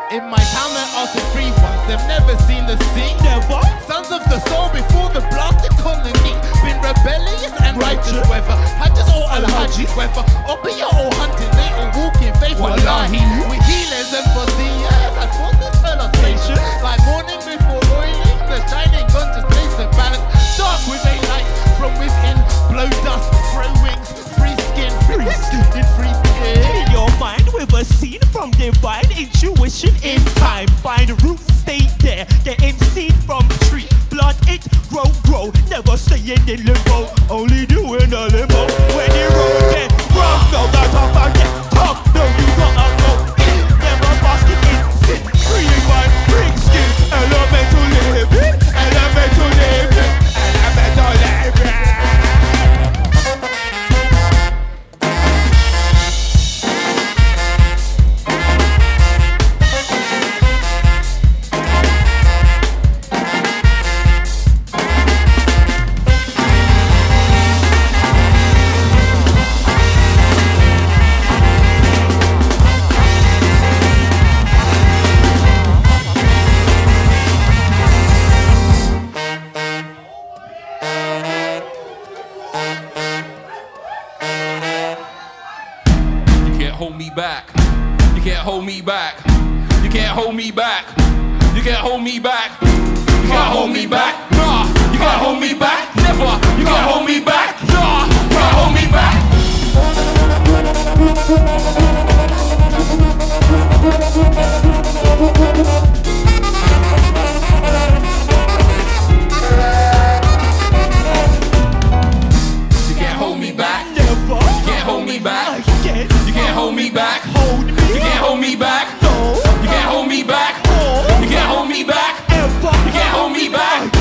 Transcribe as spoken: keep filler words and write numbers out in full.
In my town there are some free ones, they've never seen the sea. Never. Sons of the soul before the blasted colony. Been rebellious and righteous, whether Hajjas or Al-Hajjis, whether Opiya or hunting, they all walk in faith. Wallahi, we healers and foreseers, and forces felicitation. Like morning before oiling, the shining gun just takes the balance. Dark with a light from within, blow dust, throw wings, free skin, free skin, free skin. In your mind with a scene from divine intuition in time. Find roots, stay there, getting seed from tree. Plant it, grow, grow, never staying in limbo. Only doing a limo. When you roll get rough, no, that's off I get tough. No, you gotta go in, never basket in sin. Free mind, bring skin, elemental living, elemental living, elemental living. Hold me back. You can't hold me back. You can't hold me back. You can't hold me back. You can't hold me back. Nah, you can't hold me back. Never. You can't hold me back. Nah, you can't hold me back. You can't hold me back. Never. You can't hold me back. Again. You can't hold me back. Hold me. You can't hold me back. No. You can't hold me back. Oh. You can't hold me back. Ever. You can't hold me back.